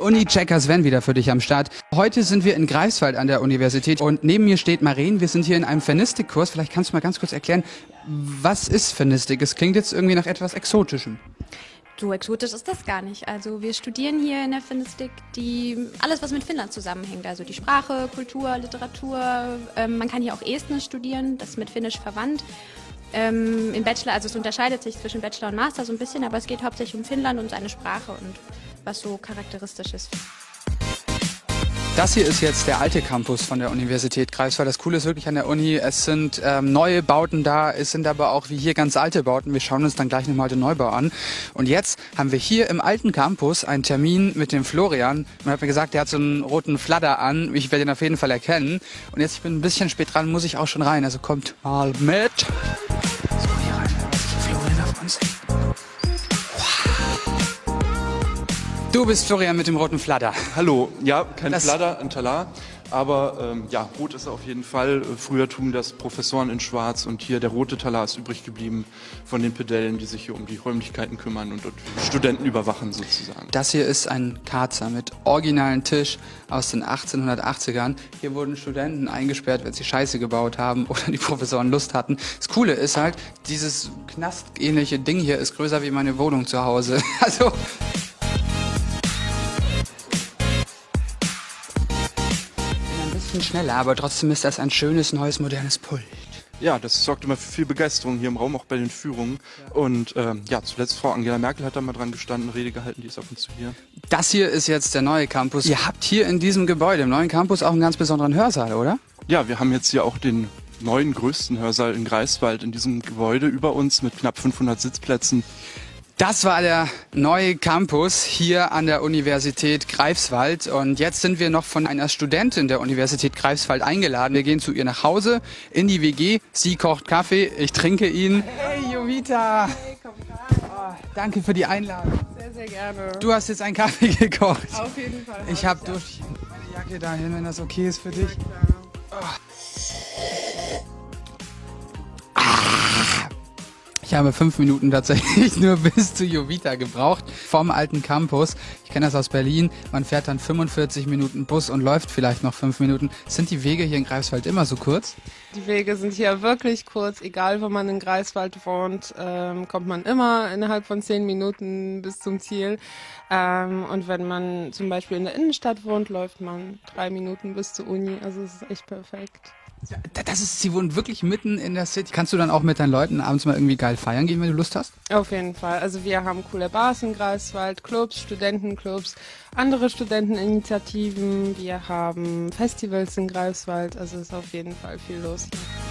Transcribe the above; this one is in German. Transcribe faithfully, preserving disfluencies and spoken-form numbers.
Uni-Checker Sven wieder für dich am Start. Heute sind wir in Greifswald an der Universität und neben mir steht Maren. Wir sind hier in einem Fernistik-Kurs. Vielleicht kannst du mal ganz kurz erklären, was ist Fernistik? Es klingt jetzt irgendwie nach etwas Exotischem. So exotisch ist das gar nicht. Also wir studieren hier in der Fernistik die, alles, was mit Finnland zusammenhängt. Also die Sprache, Kultur, Literatur. Ähm, man kann hier auch Estnisch studieren, das ist mit Finnisch verwandt. Ähm, Im Bachelor, also es unterscheidet sich zwischen Bachelor und Master so ein bisschen, aber es geht hauptsächlich um Finnland und seine Sprache und was so charakteristisch ist. Das hier ist jetzt der alte Campus von der Universität Greifswald. Das Coole ist wirklich an der Uni, es sind ähm, neue Bauten da, es sind aber auch wie hier ganz alte Bauten. Wir schauen uns dann gleich nochmal den Neubau an. Und jetzt haben wir hier im alten Campus einen Termin mit dem Florian. Man hat mir gesagt, der hat so einen roten Fladder an. Ich werde ihn auf jeden Fall erkennen. Und jetzt, ich bin ein bisschen spät dran, muss ich auch schon rein. Also kommt mal mit. So, hier rein, was ich Florian auf uns. Du bist Florian mit dem roten Fladder. Hallo, ja, kein Das Fladder, ein Talar, aber ähm, ja, rot ist er auf jeden Fall. Früher trugen das Professoren in schwarz und hier der rote Talar ist übrig geblieben von den Pedellen, die sich hier um die Räumlichkeiten kümmern und dort Studenten überwachen sozusagen. Das hier ist ein Karzer mit originalen Tisch aus den achtzehnhundertachtzigern. Hier wurden Studenten eingesperrt, wenn sie Scheiße gebaut haben oder die Professoren Lust hatten. Das Coole ist halt, dieses knastähnliche Ding hier ist größer wie meine Wohnung zu Hause. Also schneller, aber trotzdem ist das ein schönes, neues, modernes Pult. Ja, das sorgt immer für viel Begeisterung hier im Raum, auch bei den Führungen. Ja. Und ähm, ja, zuletzt Frau Angela Merkel hat da mal dran gestanden, Rede gehalten, die ist ab und zu hier. Das hier ist jetzt der neue Campus. Ihr habt hier in diesem Gebäude, im neuen Campus, auch einen ganz besonderen Hörsaal, oder? Ja, wir haben jetzt hier auch den neuen, größten Hörsaal in Greifswald in diesem Gebäude über uns mit knapp fünfhundert Sitzplätzen. Das war der neue Campus hier an der Universität Greifswald und jetzt sind wir noch von einer Studentin der Universität Greifswald eingeladen. Wir gehen zu ihr nach Hause in die W G. Sie kocht Kaffee, ich trinke ihn. Hey Jovita! Hey, komm rein. Oh, danke für die Einladung. Sehr, sehr gerne. Du hast jetzt einen Kaffee gekocht. Auf jeden Fall. Ich habe durch meine Jacke dahin, wenn das okay ist für dich. Oh. Ich habe fünf Minuten tatsächlich nur bis zu Jovita gebraucht vom alten Campus. Ich kenne das aus Berlin. Man fährt dann fünfundvierzig Minuten Bus und läuft vielleicht noch fünf Minuten. Sind die Wege hier in Greifswald immer so kurz? Die Wege sind hier wirklich kurz. Egal, wo man in Greifswald wohnt, ähm, kommt man immer innerhalb von zehn Minuten bis zum Ziel. Ähm, und wenn man zum Beispiel in der Innenstadt wohnt, läuft man drei Minuten bis zur Uni. Also es ist echt perfekt. Das ist, sie wohnen wirklich mitten in der City. Kannst du dann auch mit deinen Leuten abends mal irgendwie geil feiern gehen, wenn du Lust hast? Auf jeden Fall. Also wir haben coole Bars in Greifswald, Clubs, Studentenclubs, andere Studenteninitiativen. Wir haben Festivals in Greifswald. Also ist auf jeden Fall viel los hier.